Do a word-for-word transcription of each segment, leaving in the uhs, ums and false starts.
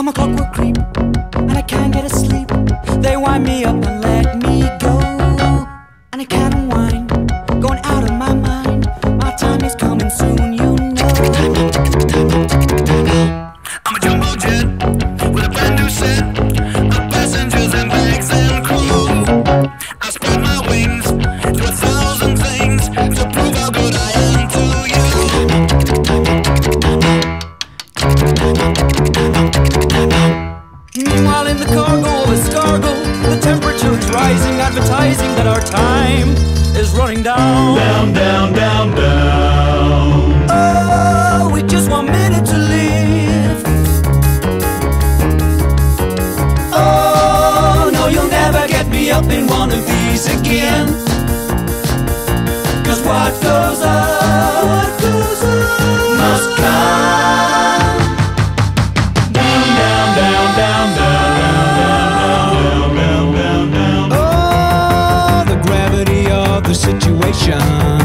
a clockwork creep, and I can't get asleep. They wind me up and let me go, and I can't unwind, going out of my mind. My time is coming soon, you know. I'm a jumbo jet with a brand new set of passengers and bags and crew. I spread my wings to a thousand things to prove how good I am to you. Meanwhile in the cargo of escargot, the temperature is rising, advertising that our time is running down. Down, down, down, down. Oh, with just one minute to live. Oh, no, you'll never get me up in one of these again. Cause what goes up, what goes up must come Down, down, down, down, down, down, down, down, down. Oh, the gravity of the situation.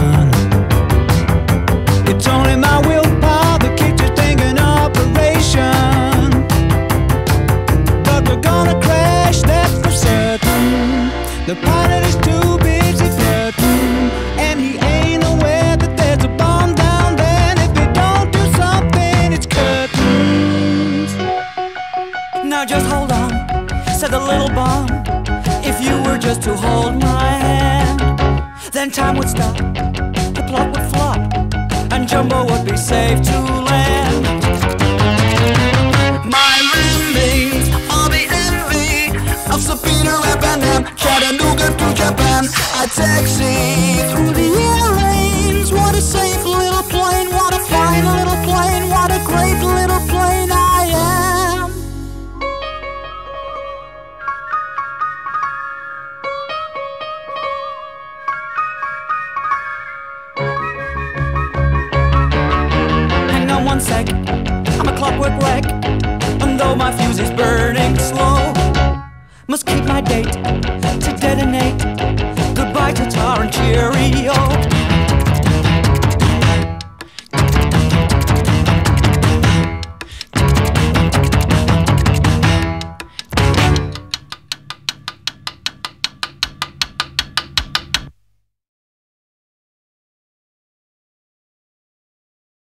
It's only my willpower that keeps this thing in operation. But we're gonna crash, that's for certain. The pilot is too busy flirting, and he ain't aware that there's a bomb down there. And if we don't do something, it's curtains. Now just hold on, said the little bomb. If you were just to hold my hand, then time would stop, the plot would flop, and Jumbo would be safe to land. My landings are the envy of Sir Peter and Pan Am, Chattanooga to Japan. I taxi through the airlanes. What a safe little plane, what a fine little plane, what a great little plane I am. Hang on one sec, I'm a clockwork wreck, and though my fuse is burning slow,